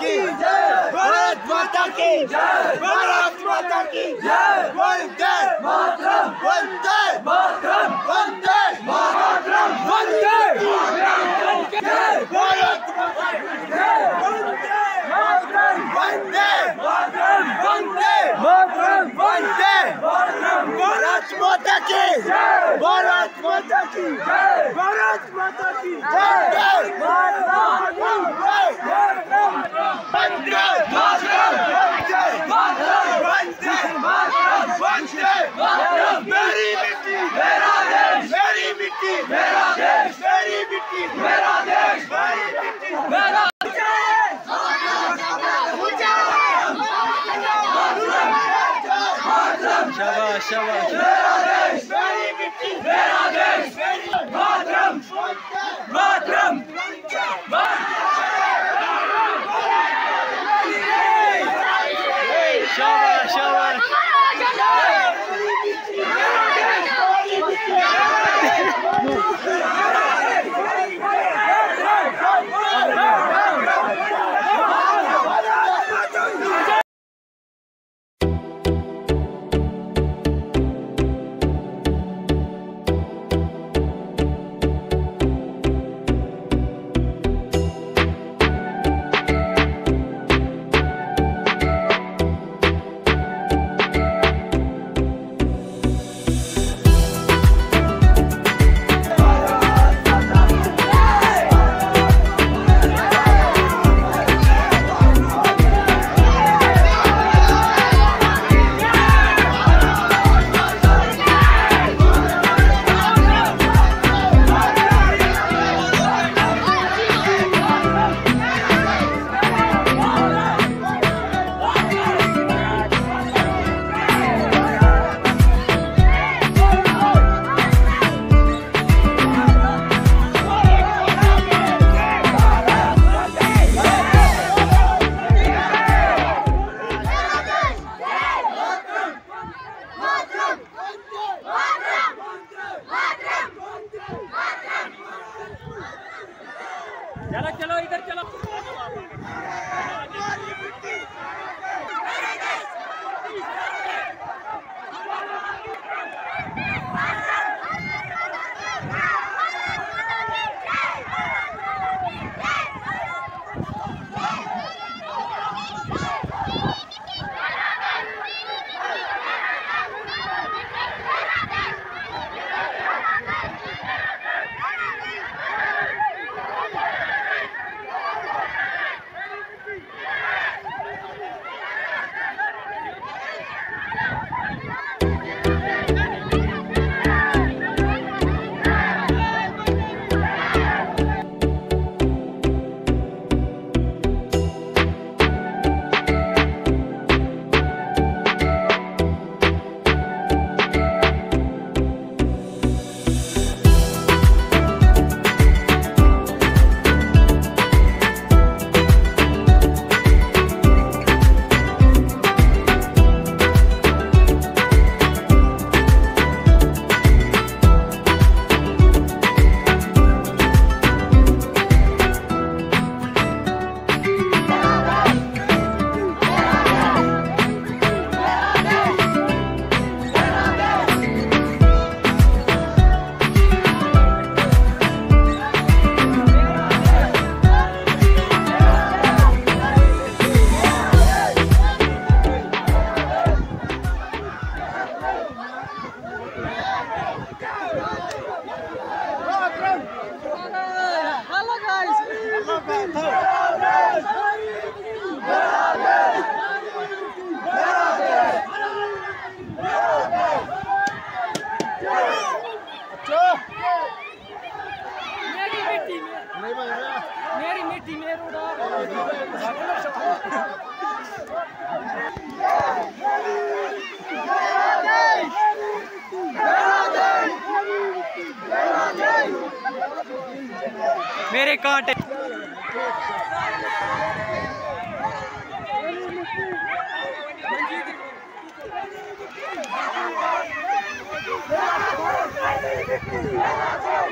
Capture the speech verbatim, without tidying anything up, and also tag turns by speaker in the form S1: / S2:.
S1: की जय, भारत माता की जय, भारत माता की जय, वंदे मातरम, वंदे मातरम, वंदे मातरम, वंदे मातरम, जय भारत माता की जय, वंदे मातरम, वंदे मातरम, वंदे मातरम, वंदे मातरम, भारत माता की जय, भारत माता की जय, भारत माता की जय, मेरी मिट्टी मेरा देश, मेरी मिट्टी मेरा देश, मेरी मिट्टी मेरा देश, मेरी मिट्टी मेरा शाबाश शाबाश, मेरा देश, मेरी मिट्टी मेरा देश, मेरी मातरम मातरम शाबाश शाबाश।
S2: चलो चलो इधर चलो। मेरी मिट्टी मेरे मेरे कांटे
S1: Yeah.